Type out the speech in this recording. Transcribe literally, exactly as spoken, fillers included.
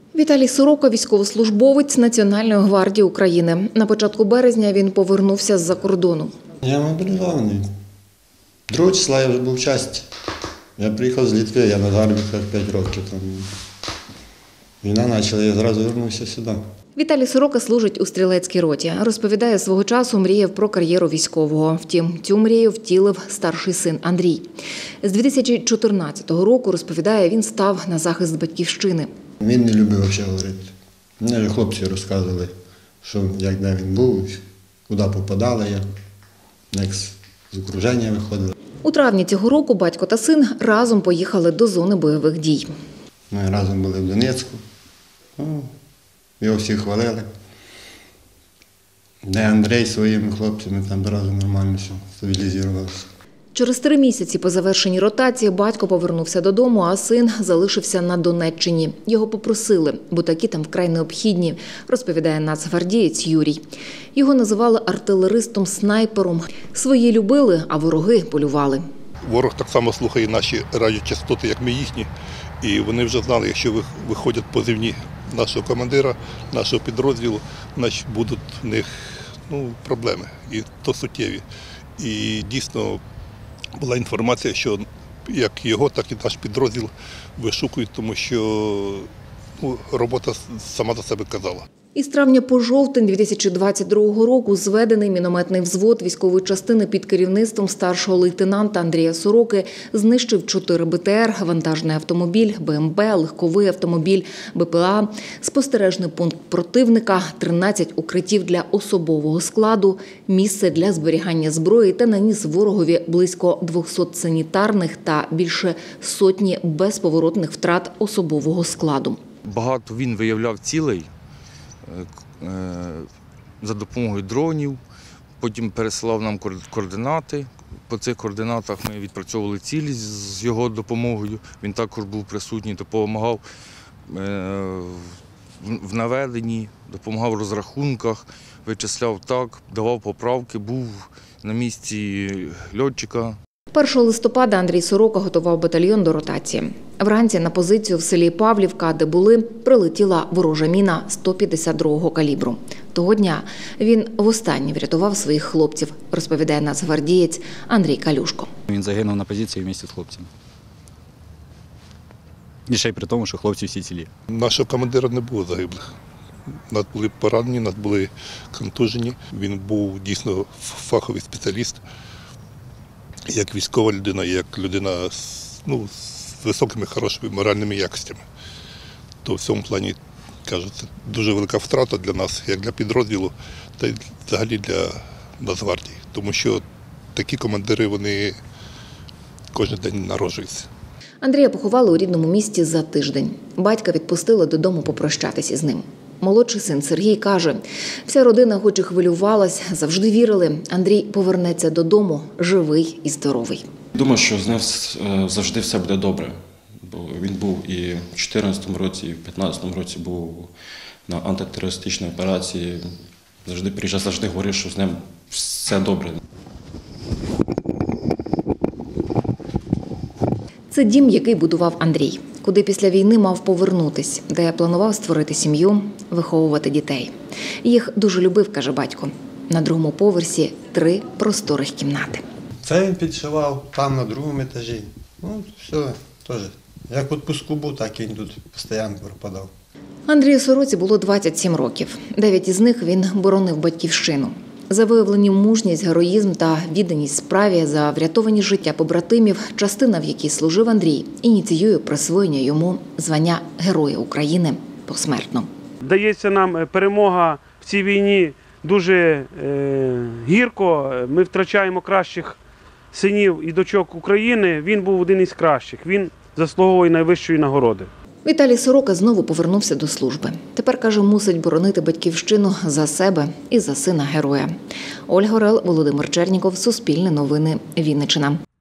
Віталій Сорока – військовослужбовець Національної гвардії України. На початку березня він повернувся з-за кордону. Я мобілізований. Другого числа я вже був в часті. Я приїхав з Литви, я на заробітках п'ять років. Там війна почала, я зразу повернувся сюди. Віталій Сорока служить у стрілецькій роті. Розповідає, свого часу мріяв про кар'єру військового. Втім, цю мрію втілив старший син Андрій. З дві тисячі чотирнадцятого року, розповідає, він став на захист батьківщини. Він не любив взагалі говорити. Мені вже хлопці розказували, що як де він був, куди попадали я, як з окруження виходили. У травні цього року батько та син разом поїхали до зони бойових дій. Ми разом були в Донецьку, ну, його всі хвалили. Де Андрій своїми хлопцями, там одразу нормально все стабілізувалося. Через три місяці по завершенні ротації батько повернувся додому, а син залишився на Донеччині. Його попросили, бо такі там вкрай необхідні, розповідає нацгвардієць Юрій. Його називали артилеристом-снайпером. Свої любили, а вороги полювали. Ворог так само слухає наші радіочастоти, як ми їхні. І вони вже знали, якщо виходять позивні нашого командира, нашого підрозділу, значить будуть в них ну, проблеми, і то суттєві. І дійсно була інформація, що як його, так і наш підрозділ вишукують, тому що ну, робота сама за себе казала. Із травня по жовтень дві тисячі двадцять другого року зведений мінометний взвод військової частини під керівництвом старшого лейтенанта Андрія Сороки знищив чотири Б Т Р, вантажний автомобіль, Б М Б, легковий автомобіль, Б П А, спостережний пункт противника, тринадцять укриттів для особового складу, місце для зберігання зброї та наніс ворогові близько двохсот санітарних та більше сотні безповоротних втрат особового складу. Багато він виявляв цілей за допомогою дронів, потім пересилав нам координати. По цих координатах ми відпрацьовували цілі з його допомогою. Він також був присутній, допомагав в наведенні, допомагав в розрахунках, вичисляв так, давав поправки, був на місці льотчика. першого листопада Андрій Сорока готував батальйон до ротації. Вранці на позицію в селі Павлівка, де були, прилетіла ворожа міна сто п'ятдесят другого калібру. Того дня він востаннє врятував своїх хлопців, розповідає нацгвардієць Андрій Калюшко. Він загинув на позиції разом з хлопцями. І ще й при тому, що хлопці всі цілі. Нашого командира не було загиблих. Нас були поранені, нас були контужені. Він був дійсно фаховий спеціаліст. Як військова людина, як людина ну, з високими, хорошими моральними якостями. То в цьому плані, кажу, це дуже велика втрата для нас, як для підрозділу, та й взагалі для Нацгвардії. Тому що такі командири, вони кожен день народжуються. Андрія поховали у рідному місті за тиждень. Батька відпустили додому попрощатись із ним. Молодший син Сергій каже, вся родина хоч і хвилювалась, завжди вірили, Андрій повернеться додому живий і здоровий. Думаю, що з ним завжди все буде добре. Бо він був і в чотирнадцятому році, і в п'ятнадцятому році був на антитерористичній операції. Завжди приїжджав, завжди говорив, що з ним все добре. Це дім, який будував Андрій, куди після війни мав повернутись, де планував створити сім'ю, виховувати дітей. Їх дуже любив, каже батько. На другому поверсі три просторих кімнати. Це він підшивав там на другому етажі. Ну, все, теж. Як в відпустку був, так він тут постійно пропадав. Андрію Сороці було двадцять сім років. Дев'ять із них він боронив батьківщину. За виявлені мужність, героїзм та відданість справі, за врятовані життя побратимів, частина, в якій служив Андрій, ініціює присвоєння йому звання Героя України посмертно. Дається нам перемога в цій війні дуже е, гірко. Ми втрачаємо кращих синів і дочок України. Він був один із кращих. Він заслуговує найвищої нагороди. Віталій Сорока знову повернувся до служби. Тепер, каже, мусить боронити батьківщину за себе і за сина героя. Ольга Орел, Володимир Черніков, Суспільне новини, Вінниччина.